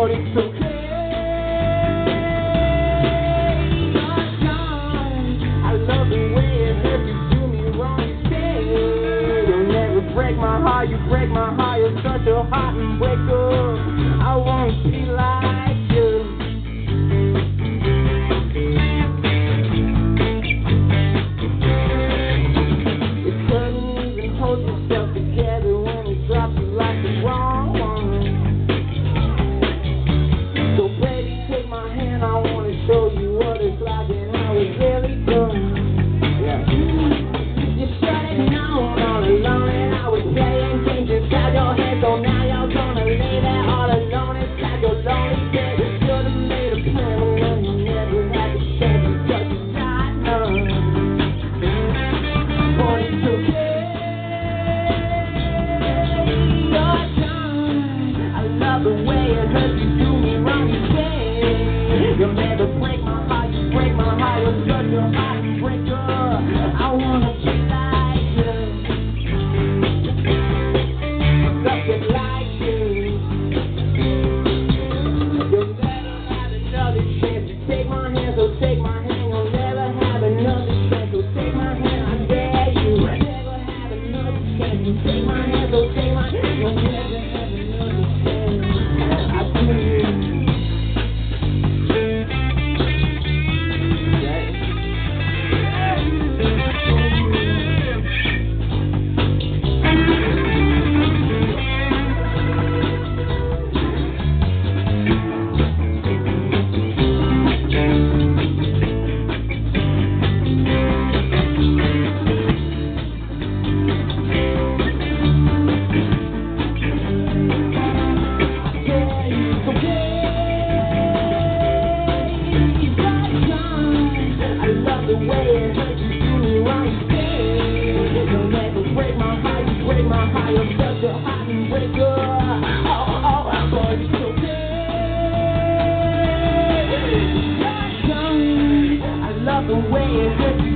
but it's okay. I love the way it hurts you do me wrong. You say you'll never break my heart. You break my heart. You're such a heart breaker. I wanna be like you. You couldn't even hold yourself together when it dropped you like the wrong one. So baby, take my hand. I wanna show you what it's like and how it's really done. Yeah. You should have known all along that I was playing games inside your head. So now you're gonna lay there all alone inside your lonely bed. You should have made a plan when you never had the chance to touch the side. But it's okay. You're done. I love the way it hurts you do me wrong. You say you'll never break my heart. You break my heart. You're such a heartbreaker. I wanna be like you. Something like you. You'll never have another chance to take my hand. So take my hand. You'll never have another chance. So take my hand. I dare you. You'll never have another chance to take my hand. So take my hand. You'll never have another chance. I do. The way it hurts you